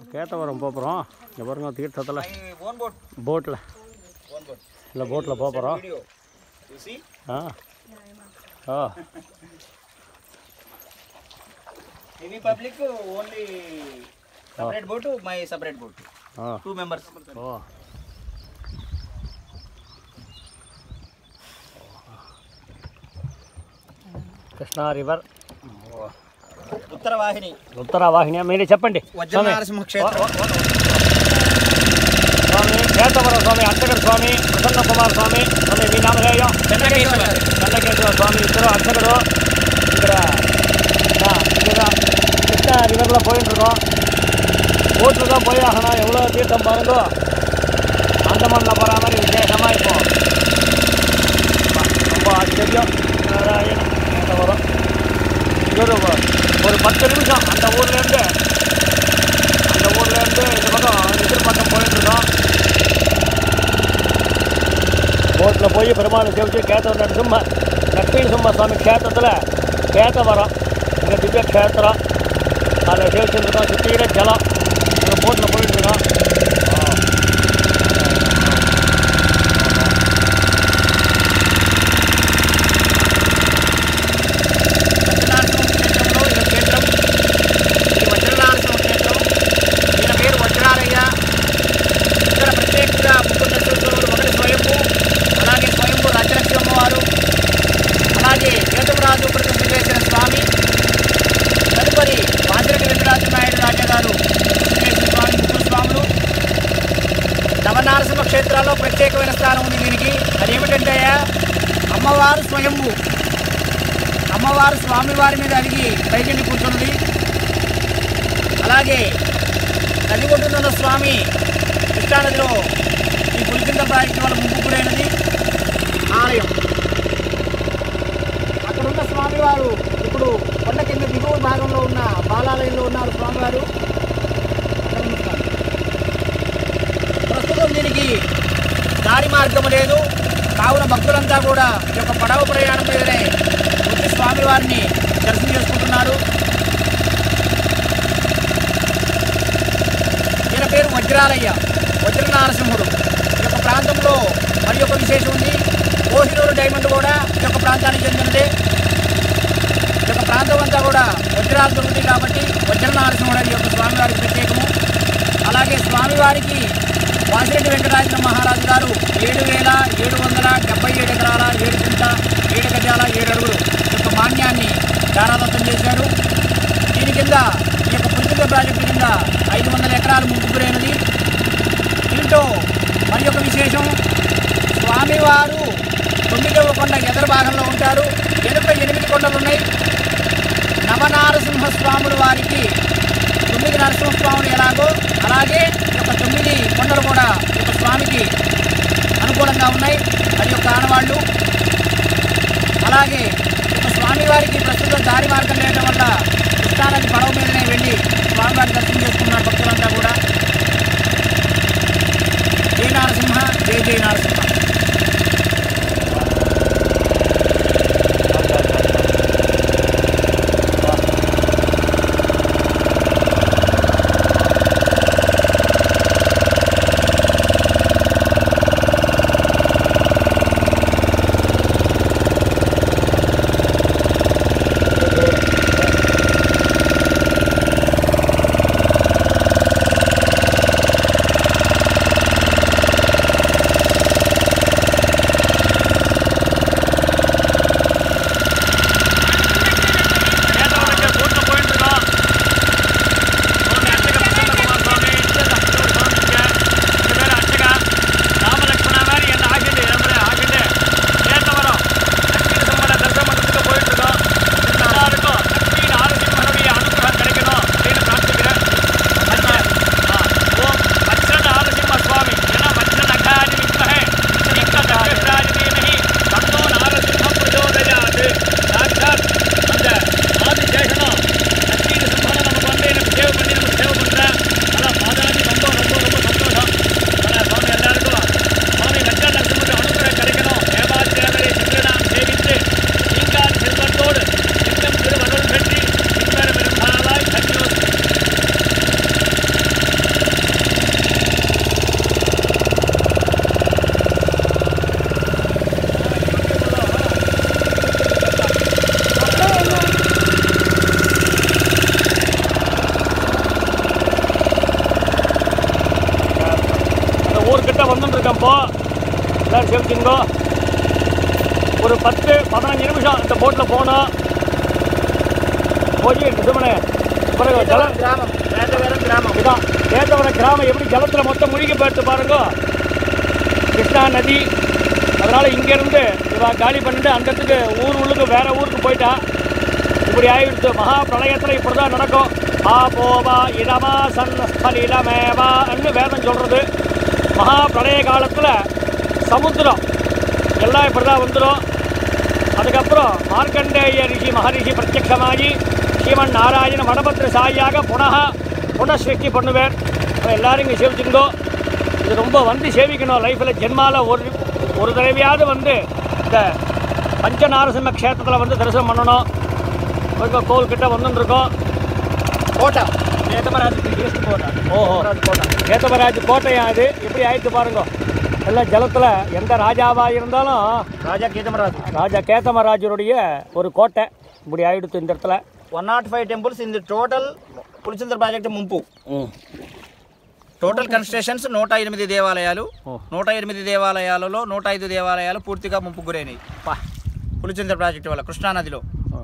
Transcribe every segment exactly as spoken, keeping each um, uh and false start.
கேத்தவரம் போகிறோம். இங்கே பாருங்க தீர்த்தத்தில் போட்டில் இல்லை போட்டில் போகிறோம். ஆ ஆ Heavy public only separate boat, my separate boat. Ah. Two members. Oh. Krishna river ఉత్తరవాహిని ఉత్తరవాహిని మీరే చెప్పండి. వజ్రనరసింహ క్షేత్రం స్వామి కేతవర స్వామి అర్చకుడు స్వామి ప్రసన్న కుమార్ స్వామి స్వామి మీ నామధేయం చెన్నకేశ్వర చెన్నకేశ్వర స్వామి ఇద్దరు అర్చకుడు ఇక్కడ ఇక్కడ கிருஷ்ணா ரிவரில் போயிட்டுருக்கோம். போட்டில் தான் போய் ஆகணும். எவ்வளோ தீர்த்தம் பாருங்கோ. அந்தமானில் போகிற மாதிரி விசேஷமாக இருக்கும். ரொம்ப ஆச்சரியம். வரும் ஒரு ஒரு பத்து நிமிஷம் அந்த ஊர்லேருந்து அந்த ஊர்லேருந்து இந்த பக்கம் எதிர்பக்கம் போயிட்டுருக்கோம். போட்டில் போய் பெருமாளை சேவிச்சு கேத்தவர நரசிம்ம லக்ஷ்மி நரசிம்ம சுவாமி க்ஷேத்திரத்தில் கேத்தவரம் இங்கே திவ்ய க்ஷேத்திரம் அதில் சேவிச்சுருக்கோம். சுற்றிக்கிற ஜலம் எங்கள் போட்டில் போயிட்டுருக்கோம். నవనారసింహ క్షేత్రాల్లో ప్రత్యేకమైన స్థానం ఉంది దీనికి. అదేమిటంటే అమ్మవారు స్వయంభూ, అమ్మవారు స్వామివారి మీద అడిగి పైకెళ్ళి కూర్చున్నది. అలాగే నది ఒడ్డునున్న స్వామి కృష్ణానదిలో ఈ పులికింద ప్రాజెక్టు వల్ల ముంపు గురైనది ఆలయం. అక్కడున్న స్వామివారు ఇప్పుడు కొండ కింద దిగువ భాగంలో ఉన్న బాలాలయంలో ఉన్నారు స్వామివారు. ప్రస్తుతం దీనికి దారి మార్గం లేదు. కావున భక్తులంతా కూడా ఈ యొక్క పడవ ప్రయాణం మీదనే వచ్చి స్వామివారిని దర్శనం చేసుకుంటున్నారు. ఈయన పేరు వజ్రాలయ్య, వజ్రనారసింహుడు. ఈ యొక్క ప్రాంతంలో మరి ఒక విశేషం ఉంది. కోహినూరు డైమండ్ కూడా ఈ యొక్క ప్రాంతానికి చెందినదే. ఈ యొక్క ప్రాంతం అంతా కూడా వజ్రాలు దొరుకుతాయి కాబట్టి వజ్రనారసింహుడు ఈ యొక్క స్వామివారికి ప్రత్యేకము. అలాగే స్వామివారికి వాసిరెడ్డి వెంకటరాజ మహారాజు గారు ఏడు వేల ఏడు వందల డెబ్బై ఏడు ఎకరాల ఏడు చింత ఏడు గజాల ఏడు అడుగులు యొక్క మాన్యాన్ని దారాదత్తం చేశారు. దీని కింద ఈ యొక్క పులికింద ప్రాజెక్టు కింద ఐదు వందల ఎకరాలు ముంపు గురైనది. దీంట్లో మరి ఒక విశేషం, స్వామివారు తొమ్మిదవ కొండ ఎదరు భాగంలో ఉంటారు. వెనుక ఎనిమిది కొండలు ఉన్నాయి. నవనారసింహ స్వాముల వారికి తొమ్మిది నరసింహస్వాములు ఎలాగో అలాగే ఈ యొక్క తొమ్మిది కొండలు కూడా ఈ యొక్క స్వామికి అనుకూలంగా ఉన్నాయి. అది యొక్క ఆనవాళ్ళు. అలాగే ఒక స్వామివారికి ప్రస్తుతం దారి మార్గం లేవడం వల్ల కృష్ణానది పడవ మీదనే వెళ్ళి స్వామివారి దర్శనం చేసుకున్నారు భక్తులంతా కూడా. జై నారసింహ, జై జై నారసింహ. எல்லோரும் சேவிச்சுங்கோ. ஒரு பத்து பதினஞ்சு நிமிஷம் இந்த போட்டில் போனோம். போய் நிஜமனே பிறகு ஜலம் கிராமம் வேதவரம் கிராமம் இதான் வேதவரம் கிராமம் எப்படி ஜலத்தில் மொத்தம் முழுகி போயிட்டு பாருங்க. கிருஷ்ணா நதி. அதனால் இங்கேருந்து இவா காலி பண்ணிட்டு அந்த இடத்துக்கு ஊர் உள்ளுக்கு வேறு ஊருக்கு போயிட்டா. இப்படி ஆகிடுச்சு. மகா பிரளயத்தில் இப்படி தான் நடக்கும். ஆ போவா இடமா சன்னஸ்தலிலமேவான்னு வேதம் சொல்கிறது. மகா பிரளய காலத்தில் சமுத்திரம் எல்லாம் இப்படி தான் வந்துடும். அதுக்கப்புறம் மார்க்கண்டேய ரிஷி மகரிஷி பிரத்யட்சமாகி ஸ்ரீமன் நாராயண மடபத்திர சாயாக புனக புனஸ்ருஷ்டி பண்ணுவேன். எல்லோரும் இங்கே சேவிச்சுங்கோ. இது ரொம்ப வந்து சேவிக்கணும். லைஃப்பில் ஜென்மாவில் ஒரு ஒரு தடவையாவது வந்து இந்த பஞ்சநாரசிம்ம க்ஷேத்திரத்தில் வந்து தரிசனம் பண்ணணும். கொஞ்சம் கோவில்கிட்ட வந்துருக்கோம். கோட்டை கேத்தமராஜ் கோட்டை. ஓஹோ கோட்டை கேத்தமராஜ் கோட்டையா? அது எப்படி ஆயிடுச்சு பாருங்க. எல்லாம் ஜலத்தில் எந்த ராஜாவாக இருந்தாலும் ராஜா கேத்தமராஜ் ராஜா கேத்தமராஜருடைய ஒரு கோட்டை இப்படி ஆயிடுச்சு இந்த இடத்துல. One not five temples in the total Pulichintala project ముంపు. టోటల్ కన్స్ట్రక్షన్స్ నూట ఎనిమిది దేవాలయాలు. నూట ఎనిమిది దేవాలయాలలో నూట ఐదు దేవాలయాలు పూర్తిగా ముంపు గురైనవి పులిచింతల ప్రాజెక్టు వల్ల కృష్ణానదిలో.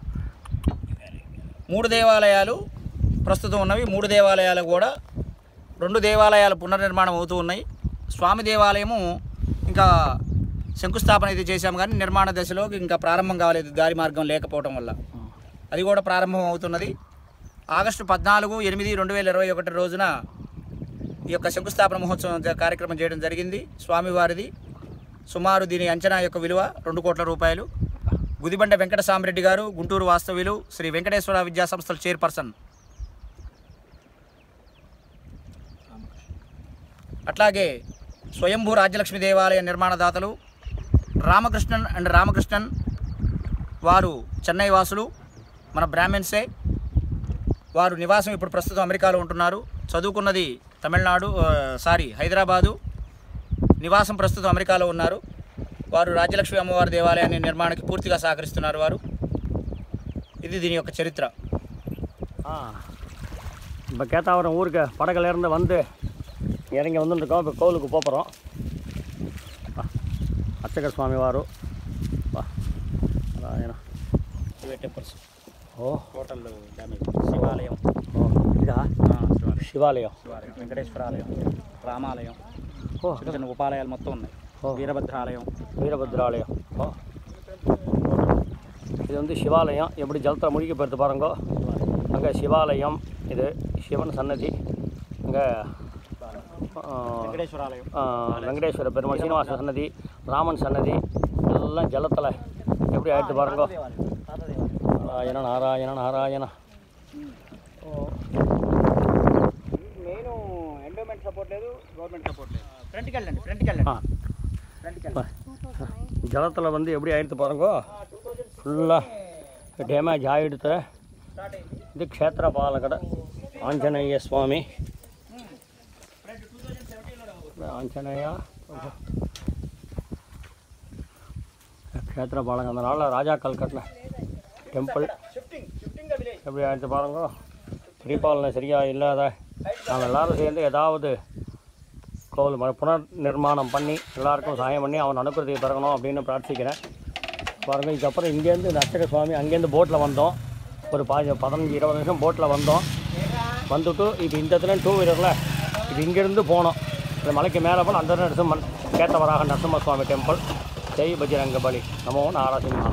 మూడు దేవాలయాలు ప్రస్తుతం ఉన్నవి. మూడు దేవాలయాలు కూడా రెండు దేవాలయాలు పునర్నిర్మాణం అవుతూ ఉన్నాయి. స్వామి దేవాలయము ఇంకా శంకుస్థాపన అయితే చేశాము కానీ నిర్మాణ దశలో ఇంకా ప్రారంభం కాలేదు, దారి మార్గం లేకపోవడం వల్ల. అది కూడా ప్రారంభం అవుతున్నది. ఆగస్టు పద్నాలుగు ఎనిమిది రెండు వేల ఇరవై ఒకటి రోజున ఈ యొక్క శంకుస్థాపన మహోత్సవం కార్యక్రమం చేయడం జరిగింది. స్వామివారిది సుమారు దీని అంచనా యొక్క విలువ రెండు కోట్ల రూపాయలు. గుదిబండ వెంకట సామిరెడ్డి గారు గుంటూరు వాస్తవ్యులు, శ్రీ వెంకటేశ్వర విద్యా సంస్థల చైర్పర్సన్. అట్లాగే స్వయంభూ రాజ్యలక్ష్మి దేవాలయ నిర్మాణదాతలు రామకృష్ణన్ అండ్ రామకృష్ణన్ వారు చెన్నై వాసులు, మన బ్రాహ్మణ్సే. వారు నివాసం ఇప్పుడు ప్రస్తుతం అమెరికాలో ఉంటున్నారు. చదువుకున్నది తమిళనాడు సారీ హైదరాబాదు, నివాసం ప్రస్తుతం అమెరికాలో ఉన్నారు. వారు రాజ్యలక్ష్మి అమ్మవారి దేవాలయాన్ని నిర్మాణానికి పూర్తిగా సహకరిస్తున్నారు వారు. ఇది దీని యొక్క చరిత్ర. இப்போ கேத்தாவரம் ஊருக்கு படகுலேருந்து வந்து இறங்கி வந்துருக்கோம். இப்போ கோவிலுக்கு போகிறோம். அர்ச்சகர் சுவாமி வாரு టెంపుల్స్ ఓ టోటల్ డ్యామేజ్. శివాలయం ఇదా శివాలయం, వెంకటేశ్వరాలయం, రామాలయం, ఓ చిన్న చిన్న ఉపాలయాలు మొత్తం ఉన్నాయి. వీరభద్రాలయం வீரபத்ராலயம். ஓ இது வந்து சிவாலயம். எப்படி ஜலத்தில் முழுகி போகிறது பாருங்க. அங்கே சிவாலயம், இது சிவன் சன்னதி. அங்கே వెంకటేశ్వరాలయం, வெங்கடேஸ்வர பெருமாள் சீனிவாச சன்னதி, ராமன் சன்னதி எல்லாம் ஜலத்தில் எப்படி ஆயிடுத்து பாருங்க. Narayana Narayana Narayana. Main endowment support లేదు, గవర్నమెంట్ సపోర్ట్ లేదు. ఫ్రంట్కి వెళ్ళండి, ఫ్రంట్కి వెళ్ళండి. ஜலத்தில் வந்து எப்படி ஆயிடுத்து பாருங்க. ஃபுல்லாக டேமேஜ் ஆகிடுத்து. இது க்ஷேத்திர பாலகட ஆஞ்சநேய சுவாமி. ஆஞ்சநேயா க்ஷேத்திர பாலகம். அதனால் ராஜாக்கள் கட்டின டெம்பிள் எப்படி ஆயிடுத்து பாருங்க. பரிபாலனை சரியாக இல்லாத நாங்கள் எல்லோரும் சேர்ந்து ஏதாவது கோவில் மறு புனர் நிர்மாணம் பண்ணி எல்லாருக்கும் சாயம் பண்ணி அவன் அனுப்புறதுக்கு பிறக்கணும் அப்படின்னு பிரார்த்திக்கிறேன். பாருங்கள், இதுக்கப்புறம் இங்கேருந்து இந்த அர்ச்சக சுவாமி அங்கேருந்து போட்டில் வந்தோம். ஒரு பாதி பதினஞ்சு இருபது நிமிஷம் போட்டில் வந்தோம். வந்துட்டு இப்போ இந்த இடத்துல டூ வீலரில் இது இங்கேருந்து போனோம். இந்த மலைக்கு மேலே போல் அந்த நரசிம்மன் கேத்தவராக நரசிம்ம சுவாமி டெம்பிள். ஜெய் பஜ்ரங்க பலி, நமோ நாரசிம்மா.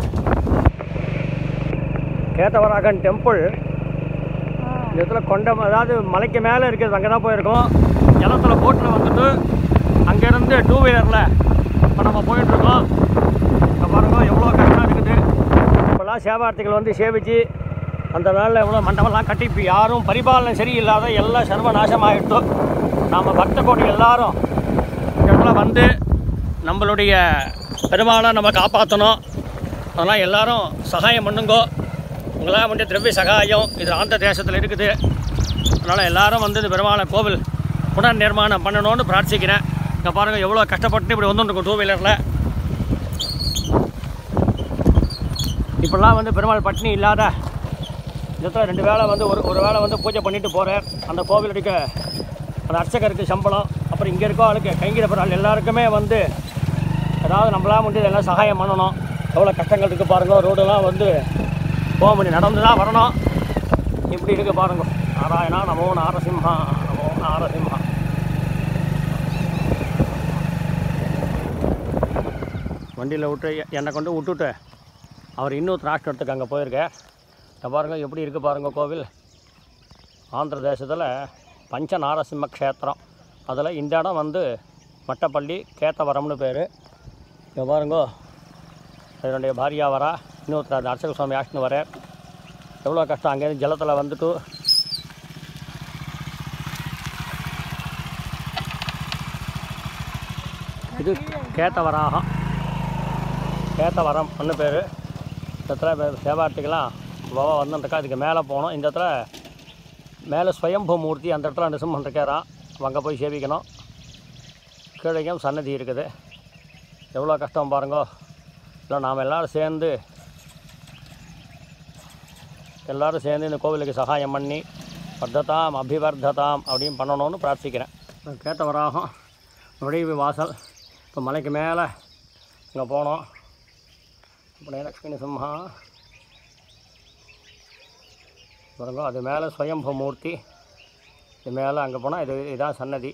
கேத்தவராகன் டெம்பிள் இந்த இடத்துல கொண்ட, அதாவது மலைக்கு மேலே இருக்கிறது. அங்கே தான் போயிருக்கோம். ஜலத்தில் போட்டில் வந்துட்டு அங்கேருந்து டூ வீலரில் இப்போ நம்ம போயிட்டுருக்கோம். இப்போ பாருங்க எவ்வளோ கஷ்டம் இருக்குது. இப்போல்லாம் சேவார்த்திகள் வந்து சேவிச்சு அந்த நாளில் எவ்வளோ மண்டபம்லாம் கட்டி இப்போ யாரும் பரிபாலனை சரியில்லாத எல்லாம் சர்வநாசமாகிட்டோ. நாம் பக்த கோடி எல்லாரும் இந்த இடத்துல வந்து நம்மளுடைய பெருமாளை நம்ம காப்பாற்றணும். அதெல்லாம் எல்லோரும் சகாயம் பண்ணுங்கோ. உங்களால் வந்து திரவிய சகாயம் இது ஆந்திர தேசத்தில் இருக்குது. அதனால் எல்லோரும் வந்து இந்த பெருமாளை கோவில் புனர் நிர்மாணம் பண்ணணும்னு பிரார்த்திக்கிறேன். இங்கே பாருங்கள் எவ்வளோ கஷ்டப்பட்டு இப்படி வந்துருக்கும் டூ வீலரில். இப்போல்லாம் வந்து பெருமாள் பட்டினி இல்லாத இடத்துல ரெண்டு வேளை வந்து ஒரு ஒரு வேளை வந்து பூஜை பண்ணிட்டு போகிறார். அந்த கோவிலுக்கு அந்த அர்ச்சகருக்கு சம்பளம், அப்புறம் இங்கே இருக்கோ அவளுக்கு கைங்கிற பெருமாள் எல்லாருக்குமே வந்து ஏதாவது நம்மளாம் முடிஞ்சது எல்லாம் சகாயம் பண்ணணும். எவ்வளோ கஷ்டங்கள் இருக்குது பாருங்க. ரோடெல்லாம் வந்து போக முடியும், நடந்து தான் வரணும். இப்படி இருக்குது பாருங்க. நாராயணா நமோ நாரசிம்ஹா நமோ நாரசிம்ஹா. வண்டியில் விட்டு என்னை கொண்டு விட்டுட்டு அவர் இன்னும் திராட்சை இடத்துக்கு அங்கே போயிருக்கேன். இதை பாருங்கள் எப்படி இருக்குது பாருங்கள் கோவில். ஆந்திர தேசத்தில் பஞ்ச நாரசிம்ம க்ஷேத்திரம். அதில் இந்த இடம் வந்து மட்டப்பள்ளி கேத்தவரம்னு பேர். இங்கே பாருங்கோ, என்னுடைய பாரியா வரா, இன்னொருத்தர் அந்த அர்ச்சக சுவாமி ஆஷ்னு வர. எவ்வளோ கஷ்டம் அங்கேருந்து ஜலத்தில் வந்துட்டு இது கேத்தவராகம் கேத்தவரம் ஒன்று பேர். இந்த இடத்துல சேவார்த்திக்கெல்லாம் பாபா வந்துட்டுருக்கா. இதுக்கு மேலே போகணும். இந்த இடத்துல மேலே ஸ்வயம்பு மூர்த்தி அந்த இடத்துல நிருசிம்மன் இருக்காராம். அங்கே போய் சேவிக்கணும். கீழையும் சன்னதி இருக்குது. எவ்வளோ கஷ்டம் பாருங்கோ. இல்லை நாம் எல்லோரும் சேர்ந்து எல்லோரும் சேர்ந்து இந்த கோவிலுக்கு சகாயம் பண்ணி வர்த்ததாம் அபிவர்த்ததாம் அப்படின்னு பண்ணணும்னு பிரார்த்திக்கிறேன். கேத்தவராகம் நுழைவு வாசல். இப்போ மலைக்கு மேலே இங்கே போனோம். இப்போ லக்ஷ்மி சிம்ஹா பாருங்க. அது மேலே ஸ்வயம்பு மூர்த்தி. இது மேலே அங்கே போனால் இது இதான் சன்னதி.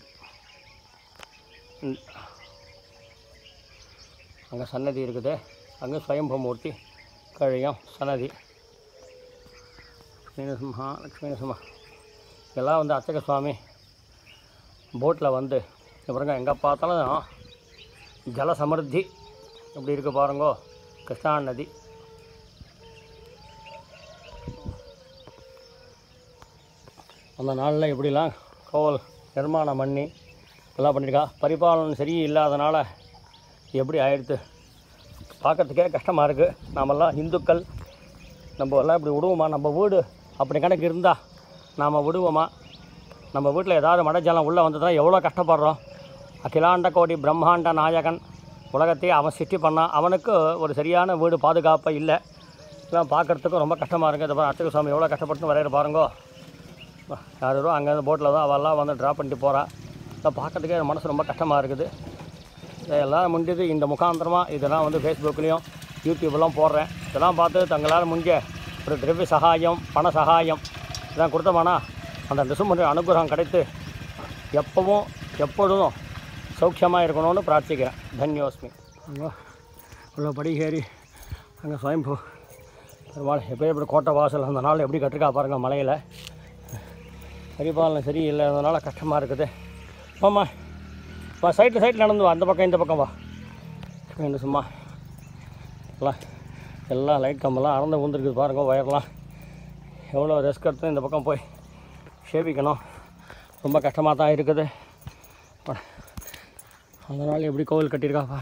அங்கே சன்னதி இருக்குது. அங்கே ஸ்வயம்பு மூர்த்தி கழியும் சன்னதி. லக்ஷ்மி சிம்ஹா லக்ஷ்மி சிம்ஹா இதெல்லாம் வந்து அர்ச்சக சுவாமி போட்டில் வந்து பாருங்க. எங்கே பார்த்தாலும் ஜல சமர்த்தி எப்படி இருக்குது பாருங்கோ. கிருஷ்ணா நதி. அந்த நாளில் எப்படிலாம் கோவில் நிர்மாணம் பண்ணி எல்லாம் பண்ணியிருக்கா. பரிபாலனை சரி இல்லாதனால எப்படி ஆயிடுத்து பார்க்குறதுக்கே கஷ்டமாக இருக்குது. நாமெல்லாம் இந்துக்கள், நம்ம எல்லாம் இப்படி விடுவோமா? நம்ம வீடு அப்படி கணக்கு இருந்தால் நாம் விடுவோமா? நம்ம வீட்டில் ஏதாவது மழை ஜலம் உள்ளே வந்ததுன்னா எவ்வளோ கஷ்டப்படுறோம். அகிலாண்ட கோடி பிரம்மாண்ட நாயகன் உலகத்தையே அவன் சிருஷ்டி பண்ணான். அவனுக்கு ஒரு சரியான வீடு பாதுகாப்பாக இல்லை. இதெல்லாம் பார்க்குறதுக்கும் ரொம்ப கஷ்டமாக இருக்குது. இந்த அர்ச்சக சுவாமி எவ்வளோ கஷ்டப்பட்டு வரைகிற பாருங்கோ. யாரோ அங்கேருந்து போட்டில் தான் அவெல்லாம் வந்து ட்ராப் பண்ணிட்டு போகிறான். இதை பார்க்கறதுக்கே மனசு ரொம்ப கஷ்டமாக இருக்குது. இதெல்லாம் முடிஞ்சது இந்த முகாந்திரமாக இதெல்லாம் வந்து ஃபேஸ்புக்லேயும் யூடியூப்லாம் போடுறேன். இதெல்லாம் பார்த்து தங்களால் முடிஞ்ச ஒரு திரவிய சகாயம், பண சகாயம் இதெல்லாம் கொடுத்தோம்னா அந்த நிருசிம்மனுடைய அனுகிரகம் கிடைத்து எப்பவும் எப்பொழுதும் சௌக்கியமாக இருக்கணும்னு பிரார்த்திக்கிறேன். தன்யோஸ்மி. அங்கே உள்ள படிகேறி அங்கே சுயம்பு பெருமாள் எப்போ எப்படி கோட்டை வாசல் அந்த நாள் எப்படி கட்டிருக்கா பாருங்கள். மலையில் பரிபாலனை சரி இல்லாதனால கஷ்டமாக இருக்குது. ஆமா வா, சைட்டில் சைட்டில் நடந்து வா. அந்த பக்கம் இந்த பக்கம் வா. என்ன சும்மா எல்லாம் எல்லாம் லைட் கம்பெல்லாம் அறந்து விழுந்துருக்குது பாருங்கள். ஒயர்லாம் எவ்வளோ ரிஸ்க் எடுத்து இந்த பக்கம் போய் சேவிக்கணும். ரொம்ப கஷ்டமாக தான் இருக்குது. அதனால் எப்படி கோவில் கட்டியிருக்காப்பா.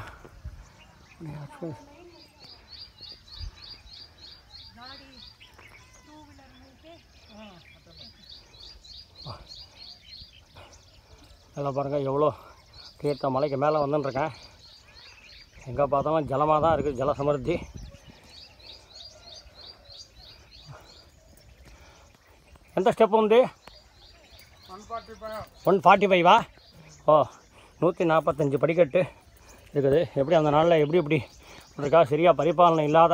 எல்லாம் பாருங்கள் எவ்வளோ தீர்த்த மலைக்கு மேலே வந்துட்டுருக்கேன். எங்கே பார்த்தாலும் ஜலமாக தான் இருக்குது. ஜல சமர்த்தி. ఎంత స్టెప్ ఉంది? One forty ஃபைவா? ஓ, நூற்றி நாற்பத்தஞ்சு படிக்கட்டு இருக்குது. எப்படி அந்த நாளில் எப்படி எப்படி இருக்கா சரியாக பரிபாலனை இல்லாத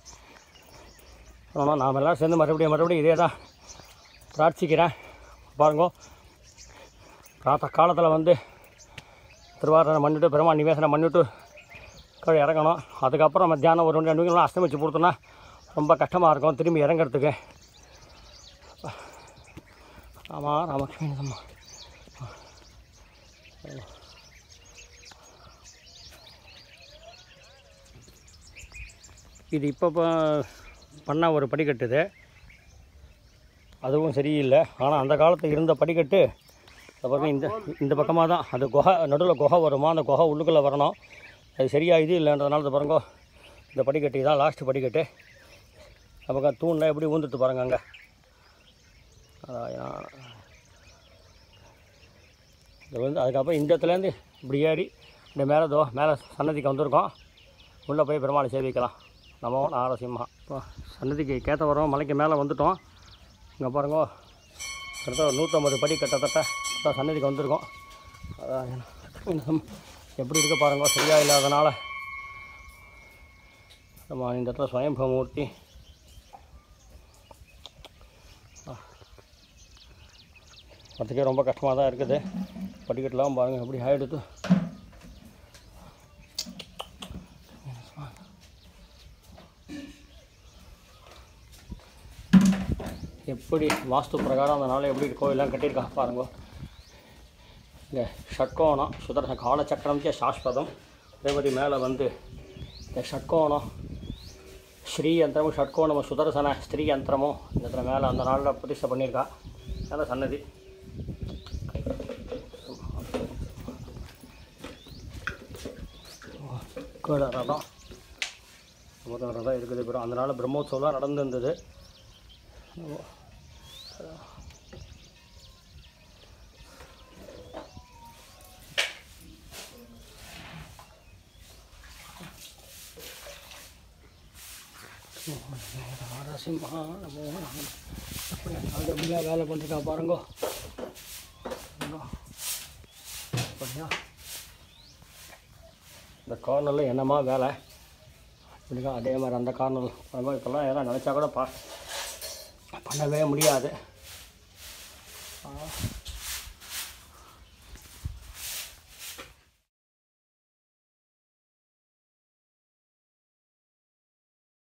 ஆனால் நாம் எல்லோரும் சேர்ந்து மறுபடியும் மறுபடியும் இதே தான் பிரார்த்திக்கிறேன். பாருங்கோ, பிராத்த காலத்தில் வந்து திருவாரணை பண்ணிவிட்டு பெருமாள் நிவேசனம் பண்ணிவிட்டு கீழே இறங்கணும். அதுக்கப்புறம் மத்தியானம் ஒரு ரெண்டு மணிக்கெல்லாம் அஸ்தமிச்சு கொடுத்தோன்னா ரொம்ப கஷ்டமாக இருக்கும் திரும்பி இறங்கிறதுக்கு. ராமா ராமகிருஷ்ண அம்மா இது இப்போ பண்ண ஒரு படிக்கட்டு. இது அதுவும் சரியில்லை. ஆனால் அந்த காலத்தில் இருந்த படிக்கட்டு அப்புறம் இந்த இந்த பக்கமாக தான் அது குகை நடுவில் குகை வருமா, அந்த குகை உள்ளுக்குள்ளே வரணும். அது சரியாக இது இல்லைன்றதுனால பாருங்க இந்த படிக்கட்டு தான் லாஸ்ட்டு படிக்கட்டு. அப்போ தூணில் எப்படி ஊந்துட்டு பாருங்க. அங்கே இது வந்து அதுக்கப்புறம் இந்த இடத்துலேருந்து இப்படி ஏறி இந்த மேலே தோ மேலே சன்னதிக்கு வந்திருக்கோம். உள்ளே போய் பெருமாளை சேவிக்கலாம். நமோ நாரசிம்ஹா. இப்போ சன்னதிக்கு கேத்தவரம் மலைக்கு மேலே வந்துட்டோம். இங்கே பாருங்க கிட்டத்தட்ட ஒரு நூற்றம்பது படி கிட்டத்தட்ட இப்போ சன்னதிக்கு வந்திருக்கோம். அதான் எப்படி இருக்க பாருங்க. சரியாக இல்லாதனால நம்ம இந்த இடத்துல ஸ்வயம்பூமூர்த்தி அதுக்கே ரொம்ப கஷ்டமாக தான் இருக்குது. படிக்கட்டெலாம் பாருங்கள் எப்படி ஆகிடுது. எப்படி வாஸ்து பிரகாரம் அந்த நாள் எப்படி கோயிலெலாம் கட்டியிருக்கா பாருங்க. இங்கே ஷட்கோணம் சுதர்சன காலச்சக்கரம் சே சாஸ்வதம். அதே மாதிரி மேலே வந்து இந்த ஷட்கோணம் ஸ்ரீ யந்திரமும் ஷட்கோணமும் சுதர்சன ஸ்திரீ யந்திரமும் இந்த இடத்துல மேலே அந்த நாளில் பிரதிஷ்டை பண்ணியிருக்கா. அந்த சன்னதி கீழே ரதம் முதல் ரதம் இருக்குது. அப்புறம் அந்த நாள் பிரம்மோத்சவம் நடந்துருந்தது. நரசிம்ஹா நமோ நம. அப்படி அப்படியா வேலை பண்ணிருக்கா பாருங்கோ. அப்படியா இந்த கார்னரில் என்னம்மா வேலை இப்படிக்கா. அதே மாதிரி அந்த கார்னர் பாருங்க. இப்போல்லாம் எல்லாம் நினச்சா கூட பா பண்ணவே முடியாது.